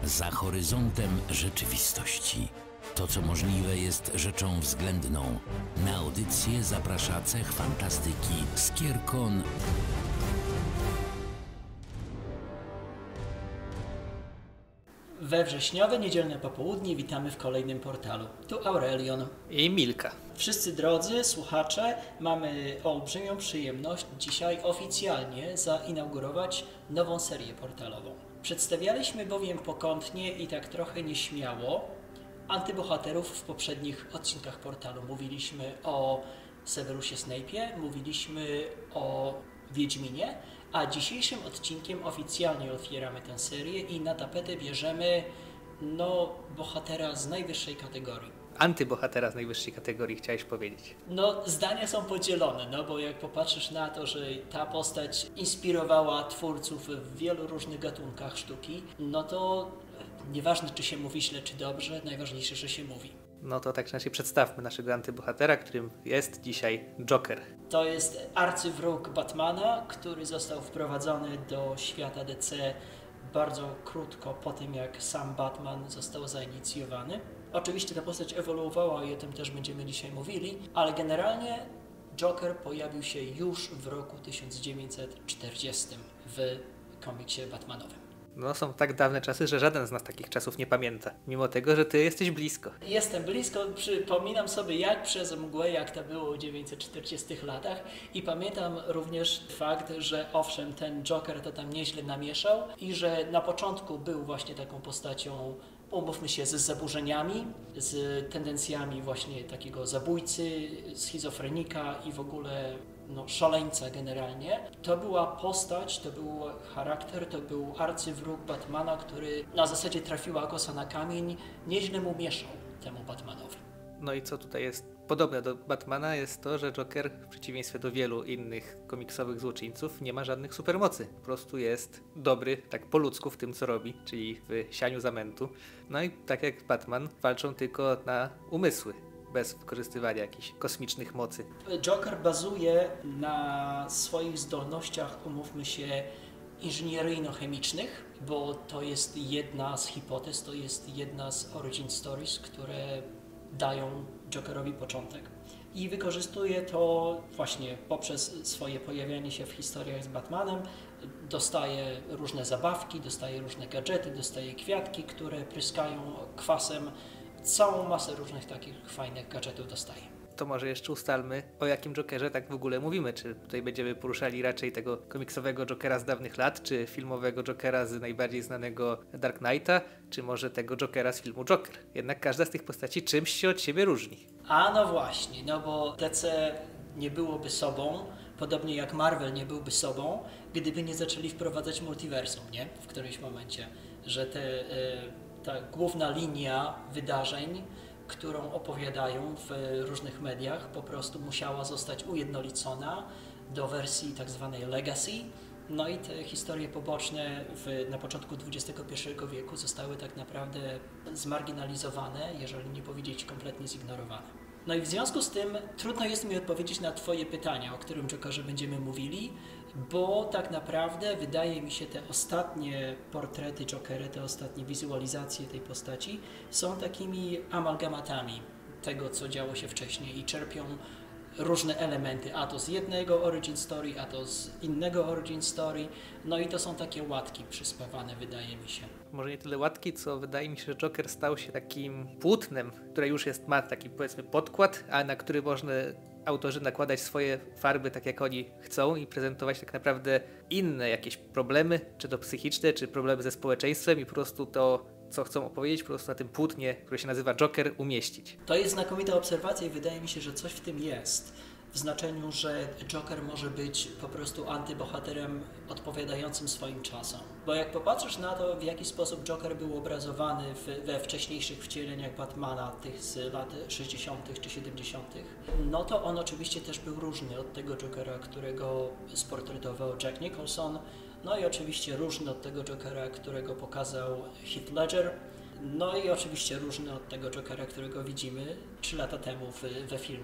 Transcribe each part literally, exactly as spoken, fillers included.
Za horyzontem rzeczywistości. To, co możliwe, jest rzeczą względną. Na audycję zaprasza cech fantastyki Skierkon. We wrześniowe niedzielne popołudnie witamy w kolejnym portalu. Tu Aurelion i Milka. Wszyscy drodzy słuchacze, mamy olbrzymią przyjemność dzisiaj oficjalnie zainaugurować nową serię portalową. Przedstawialiśmy bowiem pokątnie i tak trochę nieśmiało antybohaterów w poprzednich odcinkach portalu. Mówiliśmy o Severusie Snape'ie, mówiliśmy o Wiedźminie, a dzisiejszym odcinkiem oficjalnie otwieramy tę serię i na tapetę bierzemy no, bohatera z najwyższej kategorii. Antybohatera z najwyższej kategorii, chciałeś powiedzieć. No, zdania są podzielone, no bo jak popatrzysz na to, że ta postać inspirowała twórców w wielu różnych gatunkach sztuki, no to nieważne, czy się mówi źle, czy dobrze, najważniejsze, że się mówi. No to tak inaczej przedstawmy naszego antybohatera, którym jest dzisiaj Joker. To jest arcywróg Batmana, który został wprowadzony do świata D C bardzo krótko po tym, jak sam Batman został zainicjowany. Oczywiście ta postać ewoluowała i o tym też będziemy dzisiaj mówili, ale generalnie Joker pojawił się już w roku tysiąc dziewięćset czterdziestym w komiksie Batmanowym. No są tak dawne czasy, że żaden z nas takich czasów nie pamięta, mimo tego, że ty jesteś blisko. Jestem blisko, przypominam sobie jak przez mgłę, jak to było w dziewięćset czterdziestych latach i pamiętam również fakt, że owszem, ten Joker to tam nieźle namieszał i że na początku był właśnie taką postacią, umówmy się, z zaburzeniami, z tendencjami właśnie takiego zabójcy, schizofrenika i w ogóle no, szaleńca generalnie. To była postać, to był charakter, to był arcywróg Batmana, który na zasadzie trafiła kosa na kamień, nieźle mu mieszał temu Batmanowi. No i co tutaj jest podobne do Batmana jest to, że Joker w przeciwieństwie do wielu innych komiksowych złoczyńców nie ma żadnych supermocy. Po prostu jest dobry tak po ludzku w tym, co robi, czyli w sianiu zamętu. No i tak jak Batman walczą tylko na umysły, bez wykorzystywania jakichś kosmicznych mocy. Joker bazuje na swoich zdolnościach, umówmy się, inżynieryjno-chemicznych, bo to jest jedna z hipotez, to jest jedna z origin stories, które dają Jokerowi początek. I wykorzystuje to właśnie poprzez swoje pojawianie się w historiach z Batmanem. Dostaje różne zabawki, dostaje różne gadżety, dostaje kwiatki, które pryskają kwasem. Całą masę różnych takich fajnych gadżetów dostaje. To może jeszcze ustalmy, o jakim Jokerze tak w ogóle mówimy. Czy tutaj będziemy poruszali raczej tego komiksowego Jokera z dawnych lat, czy filmowego Jokera z najbardziej znanego Dark Knighta, czy może tego Jokera z filmu Joker. Jednak każda z tych postaci czymś się od siebie różni. A no właśnie, no bo D C nie byłoby sobą, podobnie jak Marvel nie byłby sobą, gdyby nie zaczęli wprowadzać multiversum, nie? W którymś momencie, że te... Yy... ta główna linia wydarzeń, którą opowiadają w różnych mediach, po prostu musiała zostać ujednolicona do wersji tak zwanej legacy. No i te historie poboczne w, na początku dwudziestego pierwszego wieku zostały tak naprawdę zmarginalizowane, jeżeli nie powiedzieć kompletnie zignorowane. No i w związku z tym trudno jest mi odpowiedzieć na Twoje pytania, o którym Jokerze będziemy mówili, bo tak naprawdę wydaje mi się te ostatnie portrety Jokera, te ostatnie wizualizacje tej postaci są takimi amalgamatami tego, co działo się wcześniej i czerpią różne elementy, a to z jednego origin story, a to z innego origin story, no i to są takie łatki przyspawane, wydaje mi się. Może nie tyle łatki, co wydaje mi się, że Joker stał się takim płótnem, które już jest, ma taki powiedzmy podkład, a na który można autorzy nakładać swoje farby tak jak oni chcą i prezentować tak naprawdę inne jakieś problemy, czy to psychiczne, czy problemy ze społeczeństwem i po prostu to, co chcą opowiedzieć, po prostu na tym płótnie, które się nazywa Joker, umieścić. To jest znakomita obserwacja i wydaje mi się, że coś w tym jest. W znaczeniu, że Joker może być po prostu antybohaterem odpowiadającym swoim czasom. Bo jak popatrzysz na to, w jaki sposób Joker był obrazowany w, we wcześniejszych wcieleniach Batmana, tych z lat sześćdziesiątych czy siedemdziesiątych, no to on oczywiście też był różny od tego Jokera, którego sportretował Jack Nicholson, no i oczywiście różny od tego Jokera, którego pokazał Heath Ledger, no i oczywiście różny od tego Jokera, którego widzimy trzy lata temu w, we filmie.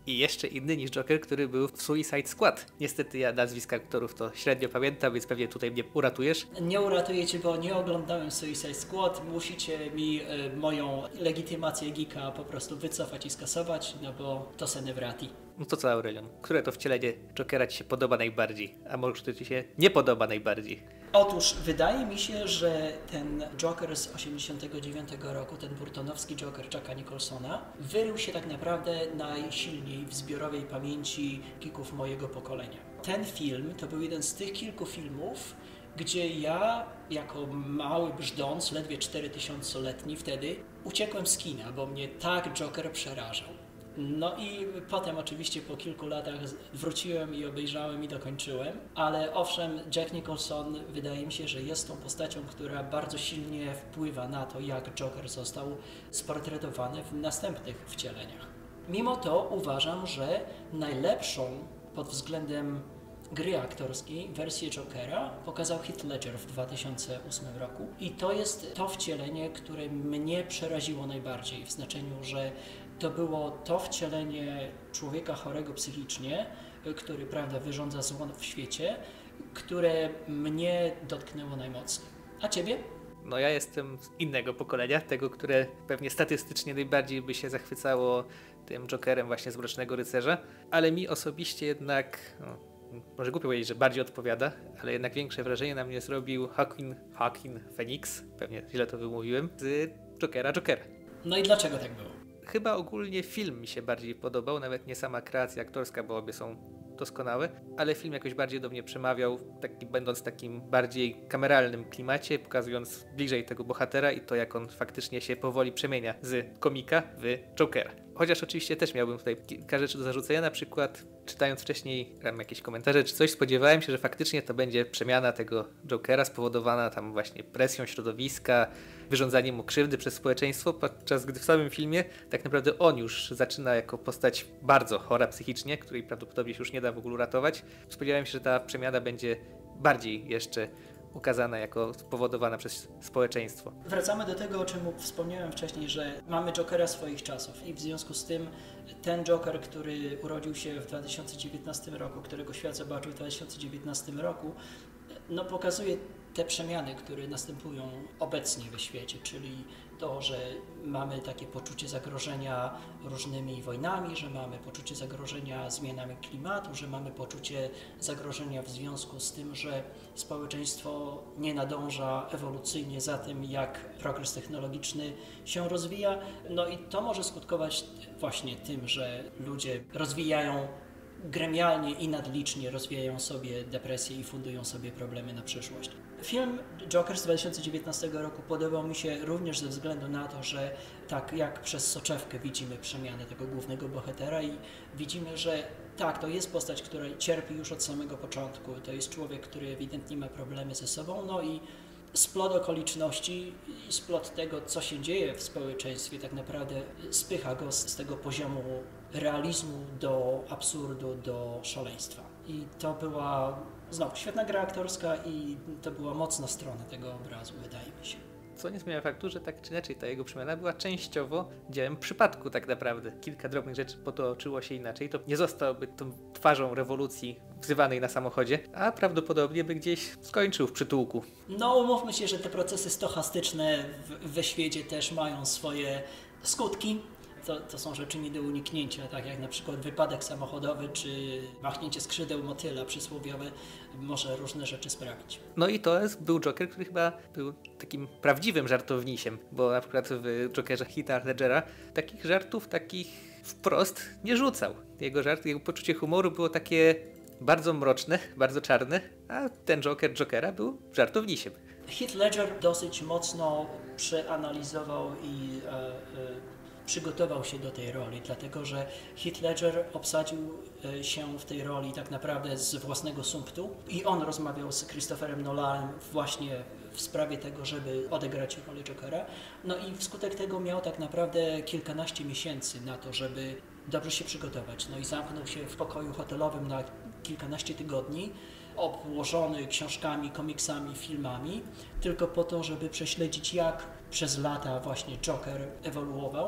I jeszcze inny niż Joker, który był w Suicide Squad. Niestety ja nazwiska aktorów to średnio pamiętam, więc pewnie tutaj mnie uratujesz. Nie uratuję cię, bo nie oglądałem Suicide Squad. Musicie mi y, moją legitymację geeka po prostu wycofać i skasować, no bo to se nie wrati. No to co, Aurelion? Które to wcielenie Jokera ci się podoba najbardziej? A może to ci się nie podoba najbardziej? Otóż wydaje mi się, że ten Joker z osiemdziesiątego dziewiątego roku, ten burtonowski Joker Jacka Nicholsona, wyrył się tak naprawdę najsilniej w zbiorowej pamięci geeków mojego pokolenia. Ten film to był jeden z tych kilku filmów, gdzie ja, jako mały brzdąc, ledwie czterotysięcioletni wtedy, uciekłem z kina, bo mnie tak Joker przerażał. No i potem oczywiście po kilku latach wróciłem i obejrzałem i dokończyłem, ale owszem, Jack Nicholson wydaje mi się, że jest tą postacią, która bardzo silnie wpływa na to, jak Joker został sportretowany w następnych wcieleniach. Mimo to uważam, że najlepszą pod względem gry aktorskiej wersję Jokera pokazał Heath Ledger w dwa tysiące ósmym roku i to jest to wcielenie, które mnie przeraziło najbardziej, w znaczeniu, że to było to wcielenie człowieka chorego psychicznie, który, prawda, wyrządza zło w świecie, które mnie dotknęło najmocniej. A ciebie? No ja jestem z innego pokolenia, tego, które pewnie statystycznie najbardziej by się zachwycało tym Jokerem właśnie z Mrocznego Rycerza, ale mi osobiście jednak, no, może głupio powiedzieć, że bardziej odpowiada, ale jednak większe wrażenie na mnie zrobił Joaquin, Joaquin Phoenix, pewnie źle to wymówiłem, z Jokera Jokera. No i dlaczego tak było? Chyba ogólnie film mi się bardziej podobał, nawet nie sama kreacja aktorska, bo obie są doskonałe, ale film jakoś bardziej do mnie przemawiał, taki, będąc w takim bardziej kameralnym klimacie, pokazując bliżej tego bohatera i to, jak on faktycznie się powoli przemienia z komika w Jokera. Chociaż oczywiście też miałbym tutaj kilka rzeczy do zarzucenia, na przykład czytając wcześniej tam jakieś komentarze czy coś, spodziewałem się, że faktycznie to będzie przemiana tego Jokera spowodowana tam właśnie presją środowiska, wyrządzaniem mu krzywdy przez społeczeństwo, podczas gdy w samym filmie tak naprawdę on już zaczyna jako postać bardzo chora psychicznie, której prawdopodobnie się już nie da w ogóle uratować. Spodziewałem się, że ta przemiana będzie bardziej jeszcze ukazana jako spowodowana przez społeczeństwo. Wracamy do tego, o czym wspomniałem wcześniej, że mamy Jokera swoich czasów i w związku z tym ten Joker, który urodził się w dwa tysiące dziewiętnastym roku, którego świat zobaczył w dwa tysiące dziewiętnastym roku, no pokazuje te przemiany, które następują obecnie we świecie, czyli to, że mamy takie poczucie zagrożenia różnymi wojnami, że mamy poczucie zagrożenia zmianami klimatu, że mamy poczucie zagrożenia w związku z tym, że społeczeństwo nie nadąża ewolucyjnie za tym, jak progres technologiczny się rozwija. No i to może skutkować właśnie tym, że ludzie rozwijają gremialnie i nadlicznie rozwijają sobie depresję i fundują sobie problemy na przyszłość. Film Joker z dwa tysiące dziewiętnastego roku podobał mi się również ze względu na to, że tak jak przez soczewkę widzimy przemianę tego głównego bohatera i widzimy, że tak, to jest postać, która cierpi już od samego początku. To jest człowiek, który ewidentnie ma problemy ze sobą, no i splot okoliczności i splot tego, co się dzieje w społeczeństwie, tak naprawdę spycha go z, z tego poziomu realizmu do absurdu, do szaleństwa. I to była znowu świetna gra aktorska i to była mocna strona tego obrazu, wydaje mi się. Co nie zmienia faktu, że tak czy inaczej ta jego przemiana była częściowo dziełem przypadku tak naprawdę. Kilka drobnych rzeczy potoczyło się inaczej, to nie zostałby tą twarzą rewolucji wzywanej na samochodzie, a prawdopodobnie by gdzieś skończył w przytułku. No umówmy się, że te procesy stochastyczne w, we świecie też mają swoje skutki. To, to są rzeczy nie do uniknięcia, tak jak na przykład wypadek samochodowy czy machnięcie skrzydeł motyla przysłowiowe może różne rzeczy sprawić. No i to jest, był Joker, który chyba był takim prawdziwym żartownisiem, bo na przykład w Jokerze Heatha Ledgera takich żartów takich wprost nie rzucał. Jego żart, jego poczucie humoru było takie bardzo mroczne, bardzo czarne, a ten Joker Jokera był żartownisiem. Heath Ledger dosyć mocno przeanalizował i e, e, przygotował się do tej roli, dlatego że Heath Ledger obsadził się w tej roli tak naprawdę z własnego sumptu i on rozmawiał z Christopherem Nolanem właśnie w sprawie tego, żeby odegrać rolę Jokera. No i wskutek tego miał tak naprawdę kilkanaście miesięcy na to, żeby dobrze się przygotować. No i zamknął się w pokoju hotelowym na kilkanaście tygodni, obłożony książkami, komiksami, filmami, tylko po to, żeby prześledzić, jak przez lata właśnie Joker ewoluował.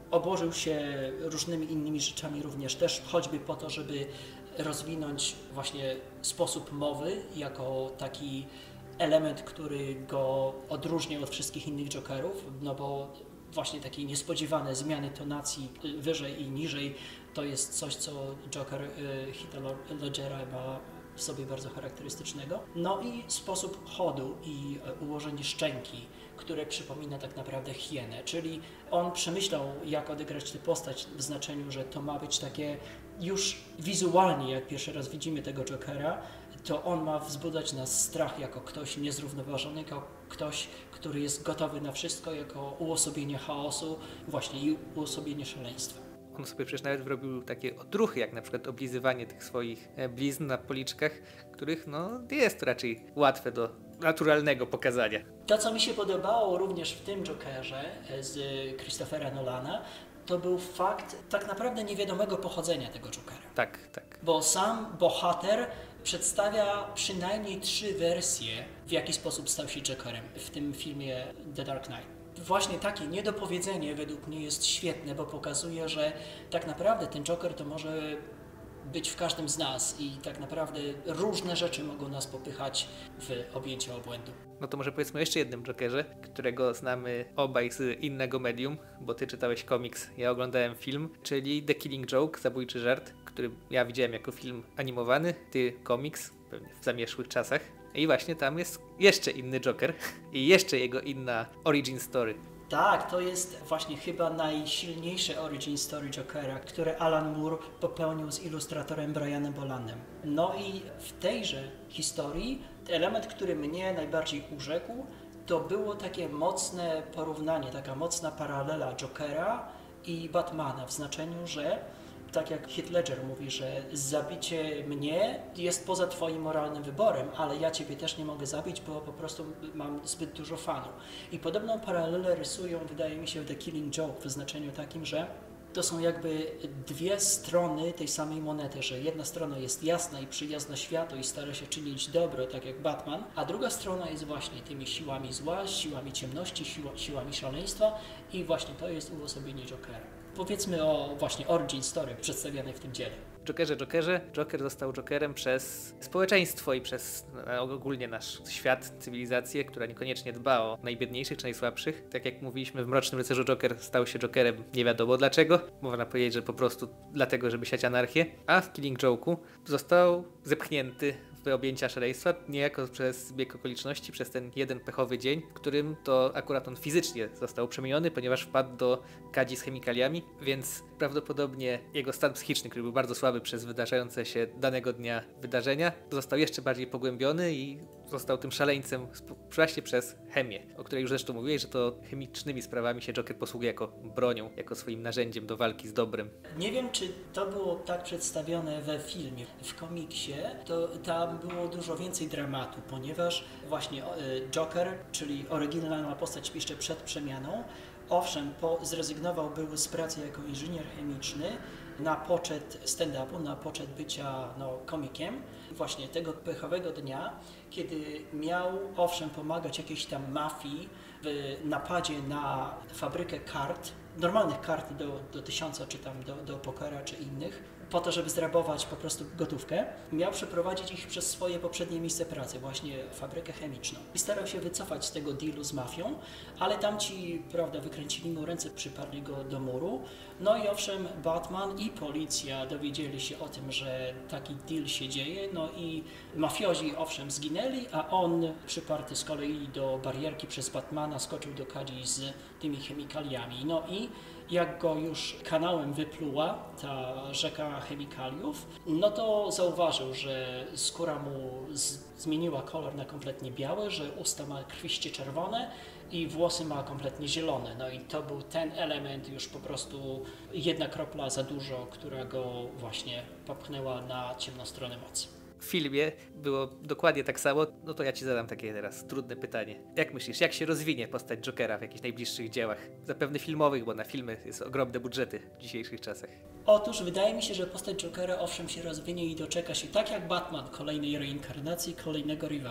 obłożył się różnymi innymi rzeczami również też, choćby po to, żeby rozwinąć właśnie sposób mowy jako taki element, który go odróżnia od wszystkich innych Jokerów, no bo właśnie takie niespodziewane zmiany tonacji wyżej i niżej to jest coś, co Joker Heath'a Ledgera ma w sobie bardzo charakterystycznego. No i sposób chodu i ułożenie szczęki, które przypomina tak naprawdę hienę, czyli on przemyślał, jak odegrać tę postać w znaczeniu, że to ma być takie już wizualnie, jak pierwszy raz widzimy tego Jokera, to on ma wzbudzać nas strach jako ktoś niezrównoważony, jako ktoś, który jest gotowy na wszystko, jako uosobienie chaosu, właśnie i uosobienie szaleństwa. On sobie przecież nawet wyrobił takie odruchy, jak na przykład oblizywanie tych swoich blizn na policzkach, których no jest raczej łatwe do naturalnego pokazania. To, co mi się podobało również w tym Jokerze z Christophera Nolana, to był fakt tak naprawdę niewiadomego pochodzenia tego Jokera. Tak, tak. Bo sam bohater przedstawia przynajmniej trzy wersje, w jaki sposób stał się Jokerem w tym filmie The Dark Knight. Właśnie takie niedopowiedzenie według mnie jest świetne, bo pokazuje, że tak naprawdę ten Joker to może być w każdym z nas i tak naprawdę różne rzeczy mogą nas popychać w objęcie obłędu. No to może powiedzmy o jeszcze jednym Jokerze, którego znamy obaj z innego medium, bo ty czytałeś komiks, ja oglądałem film, czyli The Killing Joke, Zabójczy Żart, który ja widziałem jako film animowany, ty komiks, pewnie w zamierzchłych czasach. I właśnie tam jest jeszcze inny Joker i jeszcze jego inna origin story. Tak, to jest właśnie chyba najsilniejsze origin story Jokera, które Alan Moore popełnił z ilustratorem Brianem Bolanem. No i w tejże historii element, który mnie najbardziej urzekł, to było takie mocne porównanie, taka mocna paralela Jokera i Batmana w znaczeniu, że tak jak Heath Ledger mówi, że zabicie mnie jest poza twoim moralnym wyborem, ale ja ciebie też nie mogę zabić, bo po prostu mam zbyt dużo fanów. I podobną paralelę rysują, wydaje mi się, w The Killing Joke w znaczeniu takim, że to są jakby dwie strony tej samej monety, że jedna strona jest jasna i przyjazna światu i stara się czynić dobro, tak jak Batman, a druga strona jest właśnie tymi siłami zła, siłami ciemności, siła, siłami szaleństwa i właśnie to jest uosobienie Jokera. Powiedzmy o właśnie origin story przedstawionej w tym dziele. Jokerze, Jokerze. Joker został Jokerem przez społeczeństwo i przez no, ogólnie nasz świat, cywilizację, która niekoniecznie dba o najbiedniejszych czy najsłabszych. Tak jak mówiliśmy w Mrocznym Rycerzu, Joker stał się Jokerem nie wiadomo dlaczego. Można powiedzieć, że po prostu dlatego, żeby siać anarchię. A w Killing Joke'u został zepchnięty w objęcia szaleństwa, niejako przez zbieg okoliczności, przez ten jeden pechowy dzień, w którym to akurat on fizycznie został przemieniony, ponieważ wpadł do kadzi z chemikaliami, więc prawdopodobnie jego stan psychiczny, który był bardzo słaby przez wydarzające się danego dnia wydarzenia, został jeszcze bardziej pogłębiony i został tym szaleńcem właśnie przez chemię, o której już zresztą mówiłeś, że to chemicznymi sprawami się Joker posługuje jako bronią, jako swoim narzędziem do walki z dobrem. Nie wiem, czy to było tak przedstawione we filmie. W komiksie to tam było dużo więcej dramatu, ponieważ właśnie Joker, czyli oryginalna postać jeszcze przed przemianą, owszem, po, zrezygnował był z pracy jako inżynier chemiczny na poczet stand-upu, na poczet bycia no, komikiem. Właśnie tego pechowego dnia, kiedy miał owszem pomagać jakiejś tam mafii w napadzie na fabrykę kart, normalnych kart do, do tysiąca, czy tam do, do pokera, czy innych, po to, żeby zrabować po prostu gotówkę, miał przeprowadzić ich przez swoje poprzednie miejsce pracy, właśnie fabrykę chemiczną. I starał się wycofać z tego dealu z mafią, ale tamci, prawda, wykręcili mu ręce, przyparli go do muru. No i owszem, Batman i policja dowiedzieli się o tym, że taki deal się dzieje, no i mafiozi owszem zginęli, a on przyparty z kolei do barierki przez Batmana skoczył do kadzi z tymi chemikaliami. No i jak go już kanałem wypluła ta rzeka chemikaliów, no to zauważył, że skóra mu z- zmieniła kolor na kompletnie biały, że usta ma krwiście czerwone i włosy ma kompletnie zielone. No i to był ten element już po prostu jedna kropla za dużo, która go właśnie popchnęła na ciemną stronę mocy. W filmie było dokładnie tak samo, no to ja ci zadam takie teraz trudne pytanie. Jak myślisz, jak się rozwinie postać Jokera w jakichś najbliższych dziełach? Zapewne filmowych, bo na filmy jest ogromne budżety w dzisiejszych czasach. Otóż wydaje mi się, że postać Jokera owszem się rozwinie i doczeka się tak jak Batman kolejnej reinkarnacji, kolejnego rewampu.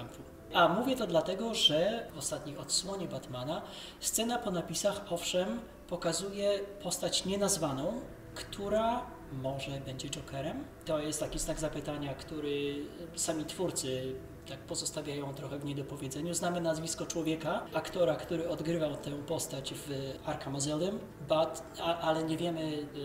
A mówię to dlatego, że w ostatniej odsłonie Batmana scena po napisach, owszem, pokazuje postać nienazwaną, która może będzie Jokerem. To jest taki znak zapytania, który sami twórcy tak pozostawiają trochę w niedopowiedzeniu. Znamy nazwisko człowieka, aktora, który odgrywał tę postać w Arkham Asylum, but, a, ale nie wiemy,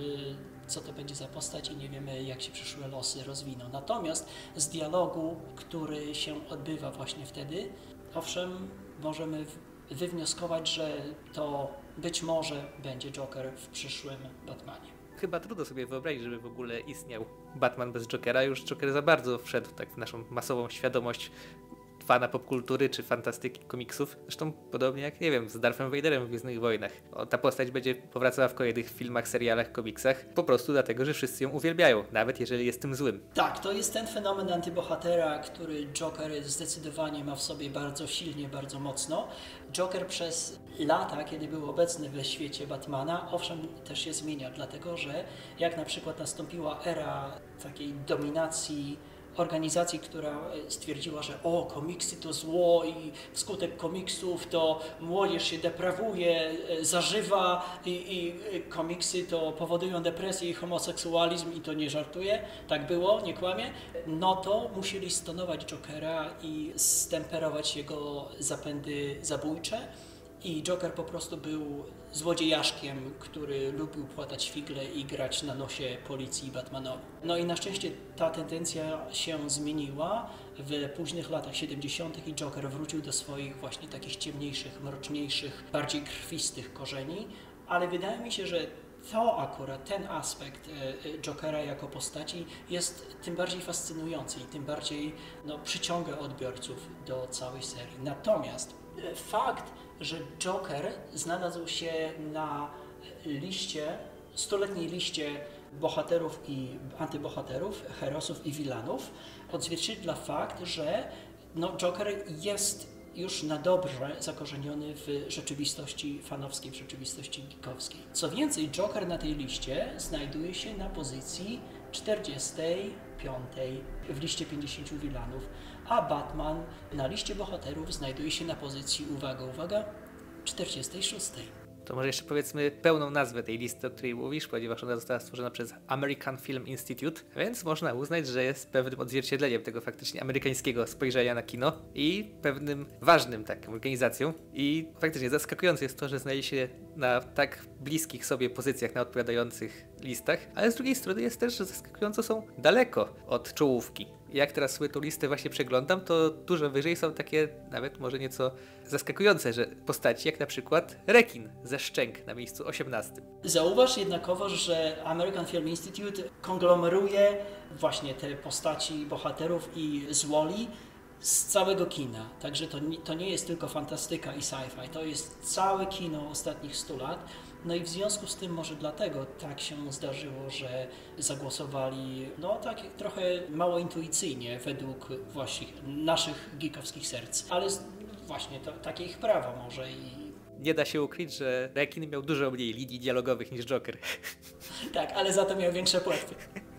y, co to będzie za postać i nie wiemy, jak się przyszłe losy rozwiną. Natomiast z dialogu, który się odbywa właśnie wtedy, owszem, możemy wywnioskować, że to być może będzie Joker w przyszłym Batmanie. Chyba trudno sobie wyobrazić, żeby w ogóle istniał Batman bez Jokera. Już Joker za bardzo wszedł tak w naszą masową świadomość fana popkultury czy fantastyki komiksów. Zresztą podobnie jak, nie wiem, z Darthem Vaderem w Gwiezdnych Wojnach. O, ta postać będzie powracała w kolejnych filmach, serialach, komiksach, po prostu dlatego, że wszyscy ją uwielbiają, nawet jeżeli jest tym złym. Tak, to jest ten fenomen antybohatera, który Joker zdecydowanie ma w sobie bardzo silnie, bardzo mocno. Joker przez lata, kiedy był obecny we świecie Batmana, owszem, też się zmienia, dlatego że jak na przykład nastąpiła era takiej dominacji organizacji, która stwierdziła, że o, komiksy to zło i wskutek komiksów to młodzież się deprawuje, zażywa i, i komiksy to powodują depresję i homoseksualizm i to nie żartuję, tak było, nie kłamie, no to musieli stonować Jokera i stemperować jego zapędy zabójcze. I Joker po prostu był złodziejaszkiem, który lubił płatać figle i grać na nosie policji Batmanowi. No i na szczęście ta tendencja się zmieniła w późnych latach siedemdziesiątych i Joker wrócił do swoich właśnie takich ciemniejszych, mroczniejszych, bardziej krwistych korzeni, ale wydaje mi się, że to akurat, ten aspekt Jokera jako postaci jest tym bardziej fascynujący i tym bardziej no, przyciąga odbiorców do całej serii. Natomiast fakt, że Joker znalazł się na liście, stuletniej liście bohaterów i antybohaterów, herosów i wilanów, odzwierciedla fakt, że no, Joker jest już na dobrze zakorzeniony w rzeczywistości fanowskiej, w rzeczywistości geekowskiej. Co więcej, Joker na tej liście znajduje się na pozycji czterdziestej piątej w liście pięćdziesięciu wilanów, a Batman na liście bohaterów znajduje się na pozycji, uwaga, uwaga, czterdziestej szóstej. To może jeszcze powiedzmy pełną nazwę tej listy, o której mówisz, ponieważ ona została stworzona przez American Film Institute, więc można uznać, że jest pewnym odzwierciedleniem tego faktycznie amerykańskiego spojrzenia na kino i pewnym ważnym taką organizacją. I faktycznie zaskakujące jest to, że znajdzie się na tak bliskich sobie pozycjach na odpowiadających listach, ale z drugiej strony jest też, że zaskakująco są daleko od czołówki. Jak teraz sobie tą listę właśnie przeglądam, to dużo wyżej są takie nawet może nieco zaskakujące, że postaci jak na przykład rekin ze Szczęk na miejscu osiemnastym. Zauważ jednakowoż, że American Film Institute konglomeruje właśnie te postaci bohaterów i złoli z całego kina. Także to nie, to nie jest tylko fantastyka i sci-fi, to jest całe kino ostatnich stu lat. No i w związku z tym może dlatego tak się zdarzyło, że zagłosowali no tak trochę mało intuicyjnie według właśnie naszych geekowskich serc. Ale właśnie to, takie ich prawo może i... Nie da się ukryć, że rekin miał dużo mniej linii dialogowych niż Joker. Tak, ale za to miał większe płetwy.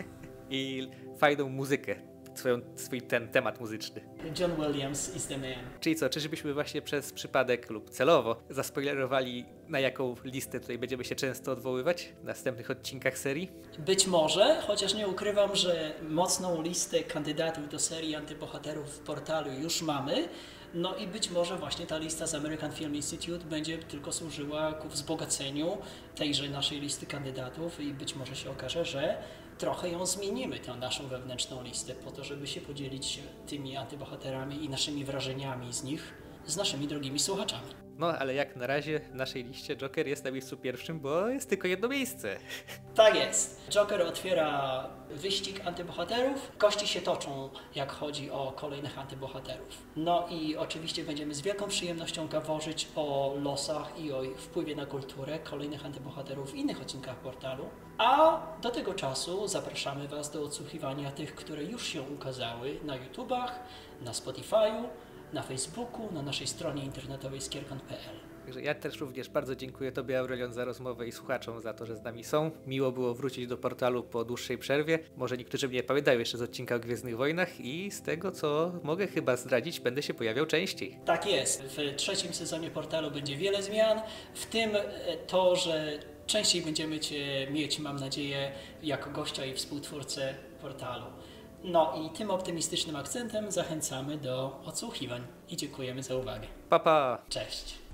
I fajną muzykę. Swoją, swój ten temat muzyczny. John Williams is the man. Czyli co, czyżbyśmy właśnie przez przypadek lub celowo zaspoilerowali, na jaką listę tutaj będziemy się często odwoływać w następnych odcinkach serii? Być może, chociaż nie ukrywam, że mocną listę kandydatów do serii antybohaterów w portalu już mamy. No i być może właśnie ta lista z American Film Institute będzie tylko służyła ku wzbogaceniu tejże naszej listy kandydatów i być może się okaże, że trochę ją zmienimy, tę naszą wewnętrzną listę, po to, żeby się podzielić tymi antybohaterami i naszymi wrażeniami z nich z naszymi drogimi słuchaczami. No, ale jak na razie w naszej liście Joker jest na miejscu pierwszym, bo jest tylko jedno miejsce. Tak jest. Joker otwiera wyścig antybohaterów. Kości się toczą, jak chodzi o kolejnych antybohaterów. No i oczywiście będziemy z wielką przyjemnością gaworzyć o losach i o ich wpływie na kulturę kolejnych antybohaterów w innych odcinkach portalu. A do tego czasu zapraszamy Was do odsłuchiwania tych, które już się ukazały na YouTubach, na Spotify'u, na Facebooku, na naszej stronie internetowej skierkon kropka p l. Także ja też również bardzo dziękuję Tobie, Aurelion, za rozmowę i słuchaczom za to, że z nami są. Miło było wrócić do portalu po dłuższej przerwie. Może niektórzy mnie pamiętają jeszcze z odcinka o Gwiezdnych Wojnach i z tego, co mogę chyba zdradzić, będę się pojawiał częściej. Tak jest. W trzecim sezonie portalu będzie wiele zmian, w tym to, że częściej będziemy Cię mieć, mam nadzieję, jako gościa i współtwórcę portalu. No i tym optymistycznym akcentem zachęcamy do odsłuchiwań i dziękujemy za uwagę. Pa, pa! Cześć!